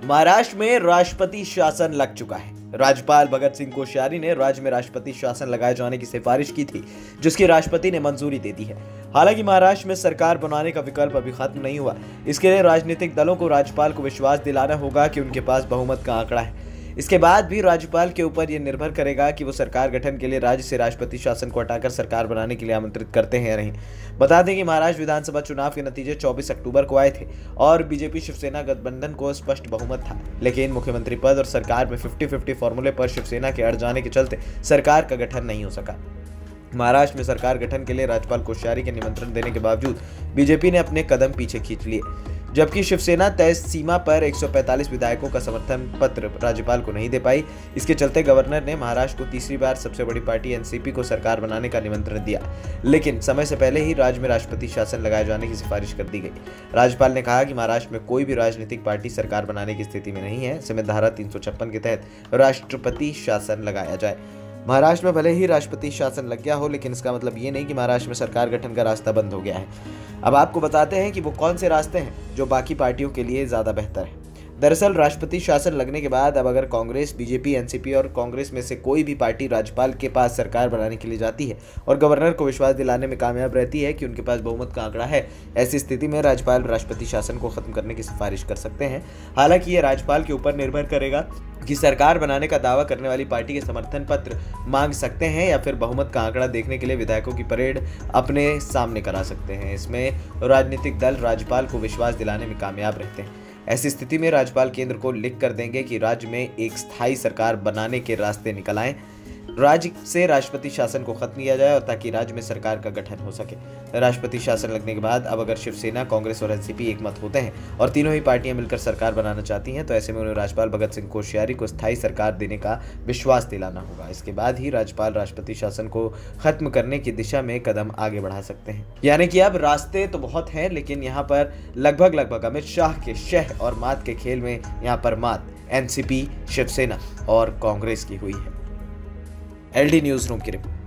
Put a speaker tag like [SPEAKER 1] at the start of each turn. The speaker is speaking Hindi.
[SPEAKER 1] महाराष्ट्र में राष्ट्रपति शासन लग चुका है। राज्यपाल भगत सिंह कोश्यारी ने राज्य में राष्ट्रपति शासन लगाए जाने की सिफारिश की थी, जिसकी राष्ट्रपति ने मंजूरी दे दी है। हालांकि महाराष्ट्र में सरकार बनाने का विकल्प अभी खत्म नहीं हुआ। इसके लिए राजनीतिक दलों को राज्यपाल को विश्वास दिलाना होगा कि उनके पास बहुमत का आंकड़ा है। इसके बाद भी राज्यपाल के ऊपर यह निर्भर करेगा कि वो सरकार गठन के लिए राज्य से राष्ट्रपति शासन को हटाकर सरकार बनाने के लिए आमंत्रित करते हैं या नहीं। बता दें कि महाराष्ट्र विधानसभा चुनाव के नतीजे 24 अक्टूबर को आए थे और बीजेपी शिवसेना गठबंधन को स्पष्ट बहुमत था, लेकिन मुख्यमंत्री पद और सरकार में 50-50 फॉर्मूले पर शिवसेना के अड़ जाने के चलते सरकार का गठन नहीं हो सका। महाराष्ट्र में सरकार गठन के लिए राज्यपाल कोश्यारी के निमंत्रण देने के बावजूद बीजेपी ने अपने कदम पीछे खींच लिए, जबकि शिवसेना तय सीमा पर 145 विधायकों का समर्थन पत्र राज्यपाल को नहीं दे पाई। इसके चलते गवर्नर ने महाराष्ट्र को तीसरी बार सबसे बड़ी पार्टी एनसीपी को सरकार बनाने का निमंत्रण दिया, लेकिन समय से पहले ही राज्य में राष्ट्रपति शासन लगाए जाने की सिफारिश कर दी गई। राज्यपाल ने कहा कि महाराष्ट्र में कोई भी राजनीतिक पार्टी सरकार बनाने की स्थिति में नहीं है। संविधान धारा 356 के तहत राष्ट्रपति शासन लगाया जाए। महाराष्ट्र में भले ही राष्ट्रपति शासन लग गया हो, लेकिन इसका मतलब ये नहीं कि महाराष्ट्र में सरकार गठन का रास्ता बंद हो गया है। अब आपको बताते हैं कि वो कौन से रास्ते हैं जो बाकी पार्टियों के लिए ज्यादा बेहतर है। दरअसल राष्ट्रपति शासन लगने के बाद अब अगर कांग्रेस, बीजेपी, एनसीपी और कांग्रेस में से कोई भी पार्टी राज्यपाल के पास सरकार बनाने के लिए जाती है और गवर्नर को विश्वास दिलाने में कामयाब रहती है कि उनके पास बहुमत का आंकड़ा है, ऐसी स्थिति में राज्यपाल राष्ट्रपति शासन को खत्म करने की सिफारिश कर सकते हैं। हालांकि ये राज्यपाल के ऊपर निर्भर करेगा कि सरकार बनाने का दावा करने वाली पार्टी के समर्थन पत्र मांग सकते हैं या फिर बहुमत का आंकड़ा देखने के लिए विधायकों की परेड अपने सामने करा सकते हैं। इसमें राजनीतिक दल राज्यपाल को विश्वास दिलाने में कामयाब रहते हैं। ऐसी स्थिति में राज्यपाल केंद्र को लिख कर देंगे कि राज्य में एक स्थायी सरकार बनाने के रास्ते निकल आए, राज्य से राष्ट्रपति शासन को खत्म किया जाए और ताकि राज्य में सरकार का गठन हो सके। राष्ट्रपति शासन लगने के बाद अब अगर शिवसेना, कांग्रेस और एनसीपी एक मत होते हैं और तीनों ही पार्टियां मिलकर सरकार बनाना चाहती हैं, तो ऐसे में उन्हें राज्यपाल भगत सिंह कोश्यारी को स्थायी सरकार देने का विश्वास दिलाना होगा। इसके बाद ही राज्यपाल राष्ट्रपति शासन को खत्म करने की दिशा में कदम आगे बढ़ा सकते हैं। यानी कि अब रास्ते तो बहुत हैं, लेकिन यहाँ पर लगभग अमित शाह के शह और मात के खेल में यहाँ पर मात एनसीपी, शिवसेना और कांग्रेस की हुई है। एलडी न्यूज़ रूम की रिपोर्ट।